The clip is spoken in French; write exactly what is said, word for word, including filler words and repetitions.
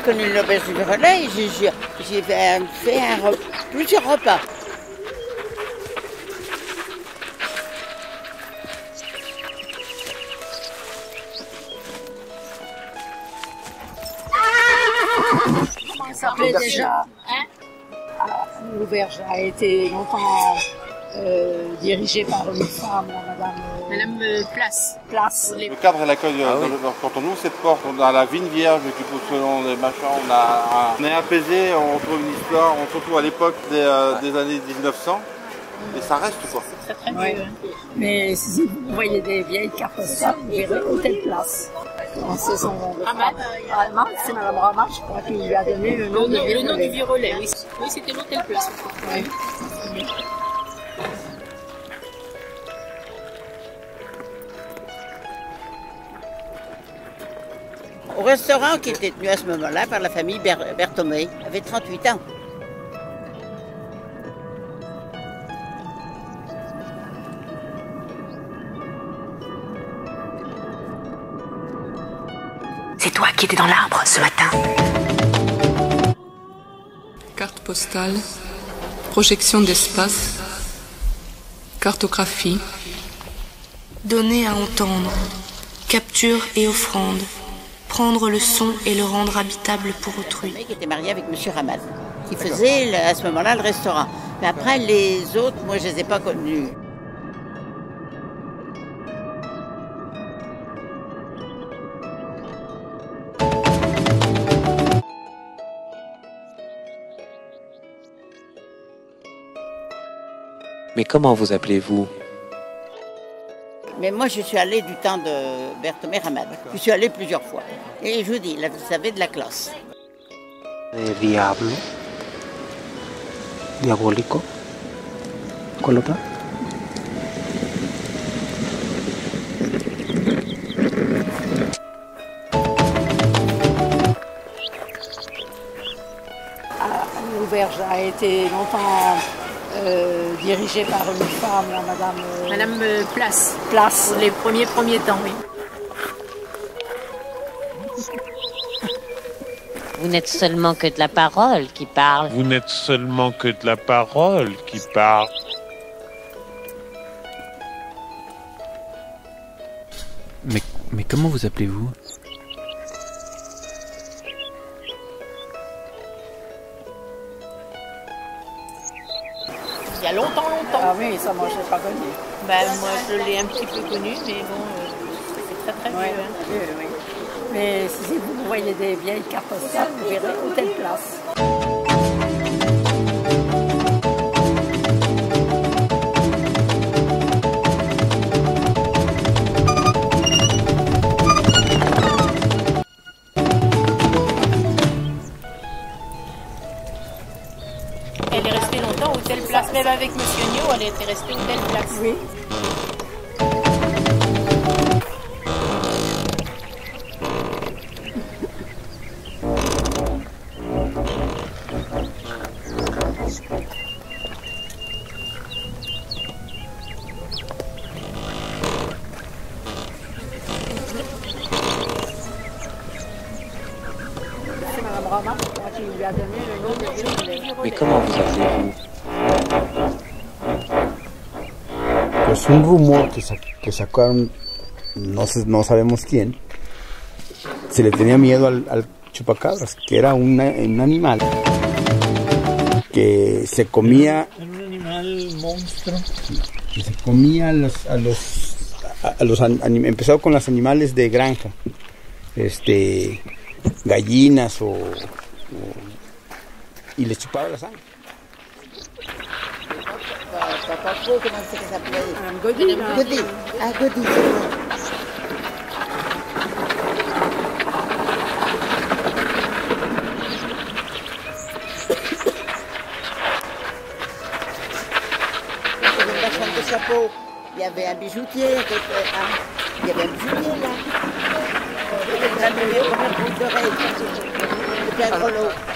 connu l'auberge du Virolais, j'ai j'ai fait, fait un, plusieurs repas. Comment ça s'appelait déjà hein? L'auberge a été longtemps euh, dirigée par une femme, Madame, euh, Madame euh, Place. Place. Le cadre et l'accueil, ah, oui. Quand on ouvre cette porte, on a la vigne vierge qui pousse selon les machins, on, a, on est apaisé, on retrouve une histoire, on se retrouve à l'époque des, euh, des années mille neuf cents, et ça reste quoi. C'est très très ouais. vieux. Mais si vous voyez des vieilles cartes postales, vous verrez Hôtel Place. C'est son nom de Ramad. Ramad, c'est Madame Ramad, je crois, qui lui a donné le nom, le nom, de le nom du Virolais. Oui, oui c'était l'Hôtel Place. Oui. Oui. Au restaurant qui était tenu à ce moment-là par la famille Ber Berthomé, avait trente-huit ans. C'est toi qui étais dans l'arbre ce matin. Carte postale, projection d'espace, cartographie. Donner à entendre, capture et offrande. Prendre le son et le rendre habitable pour autrui. Le mec était marié avec Monsieur Ramad, qui faisait à ce moment-là le restaurant. Mais après, les autres, moi, je ne les ai pas connus. Mais comment vous appelez-vous? Mais moi, je suis allée du temps de Berthomé Ramad. Je suis allée plusieurs fois. Et je vous dis, là, vous savez, de la classe. Diablo. Diabolico. ¿Cuál otra? L'auberge a été longtemps euh, dirigée par une femme, Madame, euh, Madame euh, Place. Place. Pour les premiers premiers temps, oui. Vous n'êtes seulement que de la parole qui parle. Vous n'êtes seulement que de la parole qui parle. Mais, mais comment vous appelez-vous? Il y a longtemps, longtemps. Ah oui, ça, moi, je ne l'ai pas connu. Ben, moi, je l'ai un petit peu connu, mais bon, euh, c'est très très vieux. Ouais, hein. oui, oui. Mais si vous voyez des vieilles cartes postales, vous verrez Hôtel Place. Elle est restée longtemps au Hôtel Place, même avec Monsieur Nio, elle était restée au Hôtel Place. Oui. C'est Madame Ramad, je crois, qui lui a donné le nom de Virolais. Mais comment vous appelez-vous? Pues un rumor que, sa que sacaron, no, sé, no sabemos quién, se le tenía miedo al, al chupacabras, que era una, un animal que se comía, Era un animal monstruo. que se comía a los, a los, a, a los anim, empezó con los animales de granja, este, gallinas o, o y les chupaba la sangre. Pas trop, comment c'est que ça s'appelait? Madame Godin. Godin. Ah, Godin, c'est vrai. Dans la chambre de chapeau, il y avait un bijoutier, hein, il y avait un bijoutier là. Il y avait plein de premières boucles d'oreilles. C'était un gros lot.